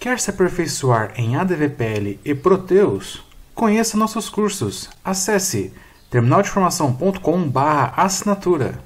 Quer se aperfeiçoar em ADVPL e Proteus? Conheça nossos cursos. Acesse terminaldeformação.com/assinatura.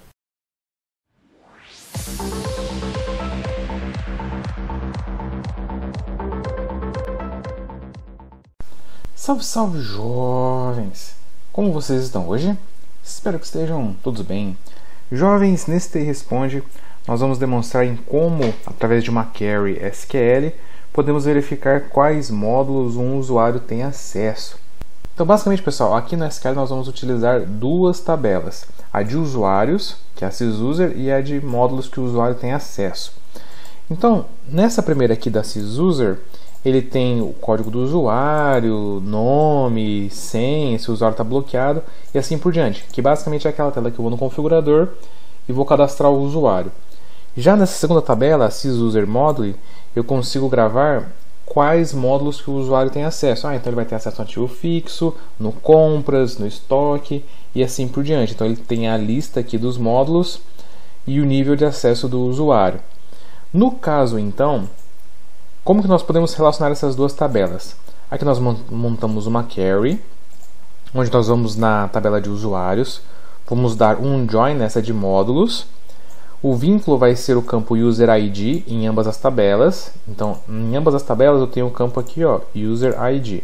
Salve, salve, jovens! Como vocês estão hoje? Espero que estejam todos bem. Jovens, nesse TI Responde, nós vamos demonstrar em como, através de uma query SQL, podemos verificar quais módulos um usuário tem acesso. Então, basicamente, pessoal, aqui no SQL nós vamos utilizar duas tabelas. A de usuários, que é a sysuser, e a de módulos que o usuário tem acesso. Então, nessa primeira aqui da sysuser, ele tem o código do usuário, nome, senha, se o usuário está bloqueado e assim por diante, que basicamente é aquela tela que eu vou no configurador e vou cadastrar o usuário. Já nessa segunda tabela, a sysuser module, eu consigo gravar quais módulos que o usuário tem acesso. Então ele vai ter acesso ao ativo fixo, no compras, no estoque e assim por diante. Então ele tem a lista aqui dos módulos e o nível de acesso do usuário. No caso, então, como que nós podemos relacionar essas duas tabelas? Aqui nós montamos uma query, onde nós vamos na tabela de usuários, vamos dar um join nessa de módulos. O vínculo vai ser o campo user ID em ambas as tabelas. Então, em ambas as tabelas eu tenho o campo aqui, ó, user ID.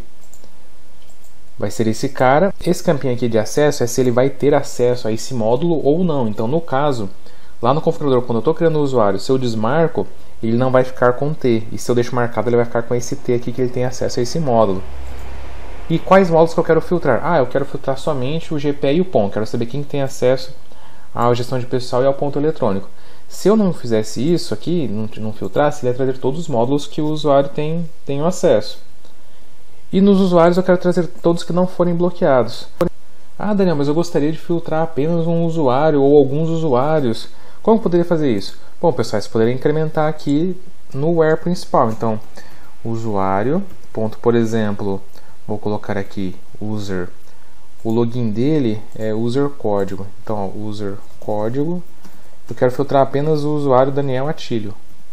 Vai ser esse cara. Esse campinho aqui de acesso é se ele vai ter acesso a esse módulo ou não. Então, no caso, lá no configurador, quando eu estou criando o usuário, se eu desmarco, ele não vai ficar com T. E se eu deixo marcado, ele vai ficar com esse T aqui que ele tem acesso a esse módulo. E quais módulos que eu quero filtrar? Eu quero filtrar somente o GPE e o POM. Quero saber quem tem acesso à gestão de pessoal e ao ponto eletrônico. Se eu não fizesse isso aqui, não filtrasse, ele ia trazer todos os módulos que o usuário tem acesso. E nos usuários eu quero trazer todos que não forem bloqueados. Daniel, mas eu gostaria de filtrar apenas um usuário ou alguns usuários. Como eu poderia fazer isso? Bom, pessoal, vocês poderiam incrementar aqui no where principal. Então, usuário, ponto, por exemplo, vou colocar aqui user. O login dele é user código. Então, ó, user código. Eu quero filtrar apenas o usuário Daniel Atílio.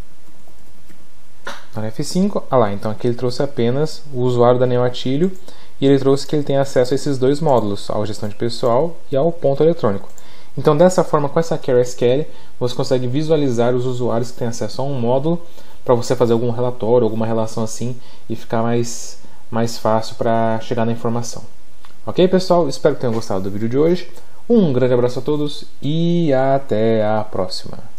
No F5, lá, então aqui ele trouxe apenas o usuário Daniel Atílio e ele trouxe que ele tem acesso a esses dois módulos, à gestão de pessoal e ao ponto eletrônico. Então, dessa forma, com essa query SQL, você consegue visualizar os usuários que têm acesso a um módulo para você fazer algum relatório, alguma relação assim e ficar mais fácil para chegar na informação. Ok, pessoal? Espero que tenham gostado do vídeo de hoje. Um grande abraço a todos e até a próxima.